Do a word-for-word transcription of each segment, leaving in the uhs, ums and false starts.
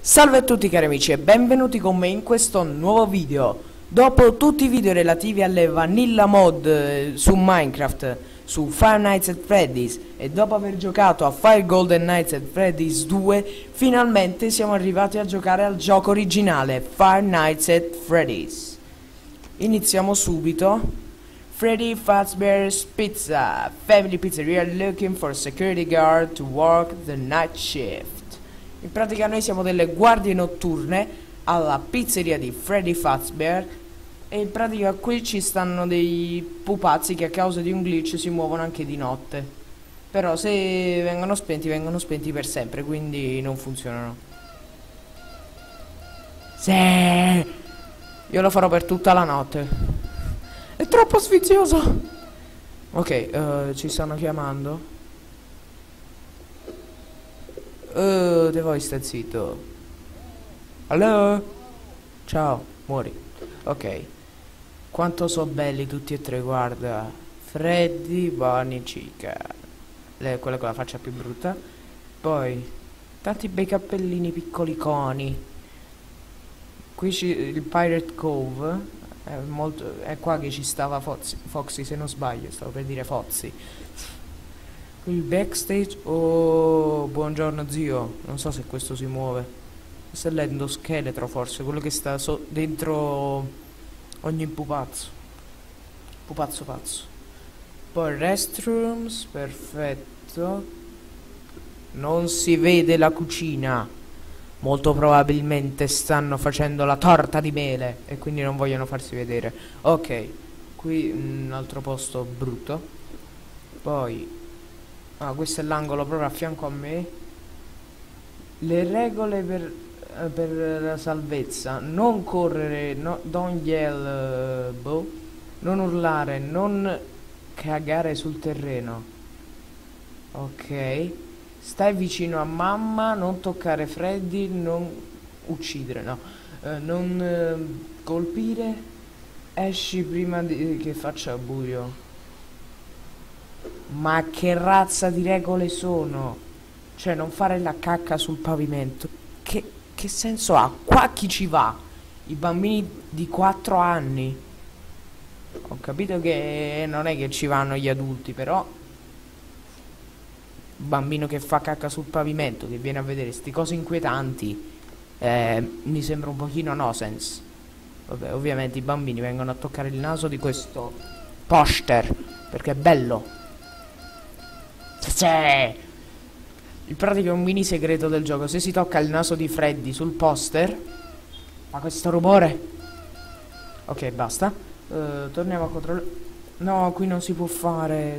Salve a tutti cari amici e benvenuti con me in questo nuovo video. Dopo tutti i video relativi alle vanilla mod eh, su Minecraft, su Five Nights at Freddy's e dopo aver giocato a Five Golden Nights at Freddy's due, finalmente siamo arrivati a giocare al gioco originale Five Nights at Freddy's. Iniziamo subito. Freddy Fazbear's Pizza Family Pizzeria looking for a security guard to work the night shift. In pratica noi siamo delle guardie notturne alla pizzeria di Freddy Fazbear e in pratica qui ci stanno dei pupazzi che a causa di un glitch si muovono anche di notte. Però se vengono spenti vengono spenti per sempre, quindi non funzionano. Sì, io lo farò per tutta la notte. È troppo sfizioso. Ok, uh, ci stanno chiamando. Uh, te vuoi stai zitto? Allo? Ciao, muori. Ok. Quanto so belli tutti e tre, guarda. Freddy, Bonnie, Chica. Lei è quella con la faccia più brutta. Poi, tanti bei cappellini piccoliconi. Qui ci, il Pirate Cove. È, molto, è qua che ci stava Foxy, Foxy, se non sbaglio, stavo per dire Foxy. Il backstage. Oh, buongiorno zio. Non so se questo si muove. Questo è l'endoscheletro forse, quello che sta so dentro ogni pupazzo. Pupazzo pazzo. Poi restrooms, perfetto. Non si vede la cucina. Molto probabilmente stanno facendo la torta di mele e quindi non vogliono farsi vedere. Ok, qui un altro posto brutto. Poi ah, questo è l'angolo proprio a fianco a me. Le regole per, eh, per la salvezza: non correre, no, don't yell, uh, boh, non urlare, non cagare sul terreno. Ok. Stai vicino a mamma, non toccare Freddy, non uccidere, no, uh, non uh, colpire, esci prima di che faccia buio. Ma che razza di regole sono? Cioè, non fare la cacca sul pavimento. Che, che senso ha? Qua chi ci va? I bambini di quattro anni. Ho capito che non è che ci vanno gli adulti, però bambino che fa cacca sul pavimento, che viene a vedere sti cose inquietanti, eh, mi sembra un pochino nonsense. Vabbè, ovviamente i bambini vengono a toccare il naso di questo poster perché è bello. C'è! In pratica è un mini segreto del gioco. Se si tocca il naso di Freddy sul poster fa questo rumore. Ok, basta. uh, Torniamo a controllare. No, qui non si può fare.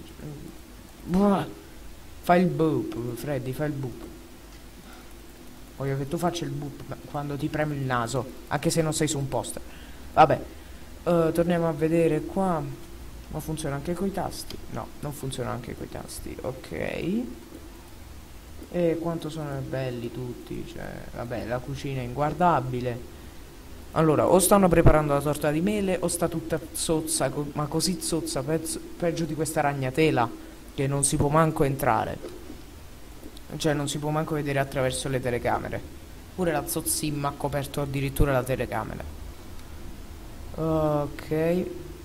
Fai il boop, Freddy, fai il boop. Voglio che tu faccia il boop quando ti premi il naso, anche se non sei su un poster. Vabbè, uh, torniamo a vedere qua. Ma funziona anche coi tasti? No, non funziona anche coi tasti. Ok. E quanto sono belli tutti. Cioè, vabbè, la cucina è inguardabile. Allora, o stanno preparando la torta di mele o sta tutta zozza, co ma così zozza, pezzo, peggio di questa ragnatela, che non si può manco entrare. Cioè, non si può manco vedere attraverso le telecamere. Pure la zozzimma ha coperto addirittura la telecamera. Ok.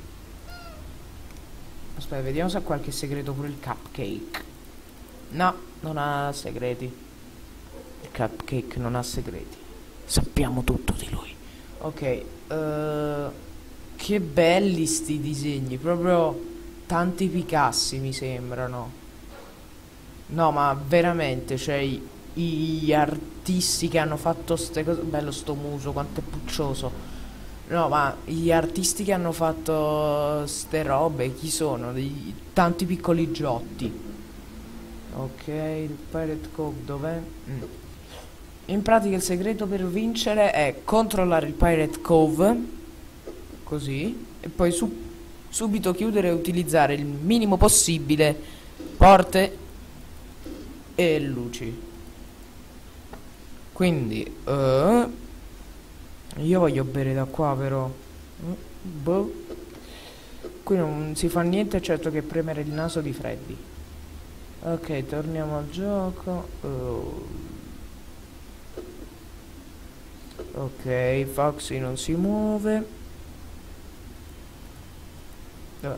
Aspetta, vediamo se ha qualche segreto pure il cupcake. No, non ha segreti. Il cupcake non ha segreti. Sappiamo tutto di lui. Ok, uh, che belli sti disegni. Proprio tanti Picassi mi sembrano. No, ma veramente, cioè gli artisti che hanno fatto ste cose. Bello sto muso, quanto è puccioso. No, ma gli artisti che hanno fatto ste robe, chi sono? Dei tanti piccoli giotti. Ok, il Pirate Cove dov'è? Mm. In pratica il segreto per vincere è controllare il Pirate Cove, così, e poi su subito chiudere e utilizzare il minimo possibile porte e luci. Quindi, uh, io voglio bere da qua però. Boh. Qui non si fa niente certo che premere il naso di Freddy. Ok, torniamo al gioco. uh. Ok, Foxy non si muove. Dov'è?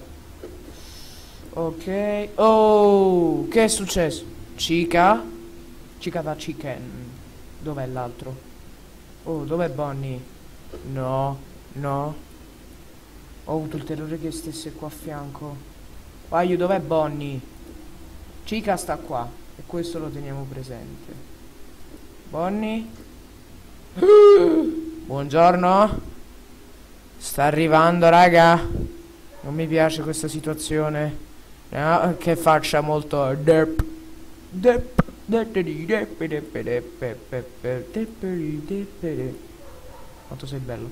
Ok. Oh, che è successo? Chica? Chica da chicken. Dov'è l'altro? Oh, dov'è Bonnie? No, no. Ho avuto il terrore che stesse qua a fianco. Aiuto, dov'è Bonnie? Chica sta qua. E questo lo teniamo presente. Bonnie? Buongiorno. Sta arrivando, raga. Non mi piace questa situazione. No, che faccia molto derp. Derp. Quanto sei bello.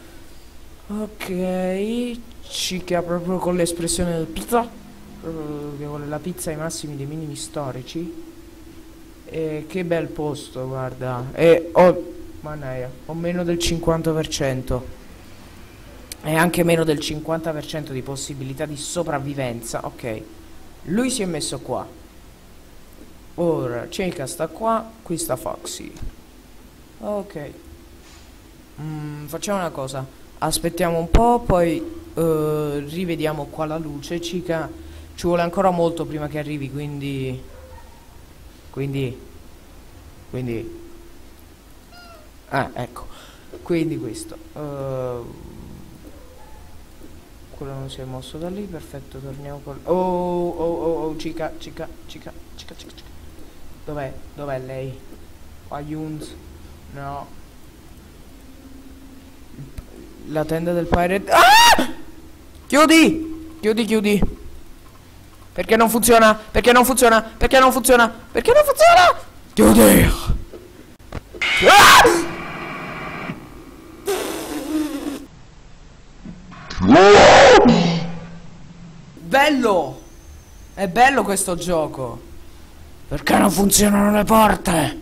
Ok. Chica proprio con l'espressione del pizza. Proprio che vuole la pizza ai massimi dei minimi storici. E che bel posto, guarda. E ho... Mannaia, ho meno del cinquanta per cento. E anche meno del cinquanta per cento di possibilità di sopravvivenza. Ok. Lui si è messo qua. Ora, Chica sta qua. Qui sta Foxy. Ok. Mm, facciamo una cosa. Aspettiamo un po', poi uh, rivediamo qua la luce. Chica ci vuole ancora molto prima che arrivi, quindi... Quindi... Quindi... Ah, ecco. Quindi questo. Uh, quello non si è mosso da lì, perfetto, torniamo con... Oh, oh, oh, oh, Chica, Chica, Chica, Chica, Chica, Chica. Dov'è? Dov'è lei? Ayuns. No. La tenda del pirate... Ah! Chiudi! Chiudi, chiudi. Perché non funziona? Perché non funziona? Perché non funziona? Perché non funziona? Chiudi! Ah! Bello! È bello questo gioco. Perché non funzionano le porte?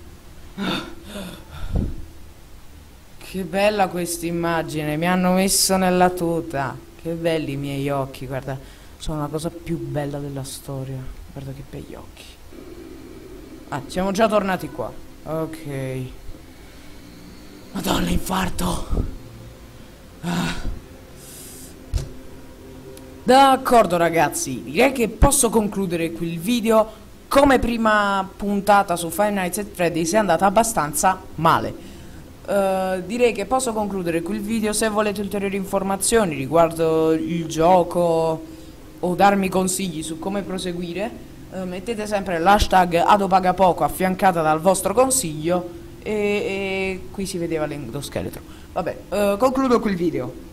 Che bella questa immagine. Mi hanno messo nella tuta. Che belli i miei occhi. Guarda, sono la cosa più bella della storia. Guarda che begli occhi. Ah, siamo già tornati qua. Ok. Madonna, infarto. Ah. D'accordo ragazzi, direi che posso concludere qui il video. Come prima puntata su Five Nights at Freddy's è andata abbastanza male. uh, Direi che posso concludere qui il video. Se volete ulteriori informazioni riguardo il gioco o darmi consigli su come proseguire, uh, mettete sempre l'hashtag adopagapoco affiancata dal vostro consiglio. E, e qui si vedeva l'endoscheletro. Vabbè, uh, concludo qui il video.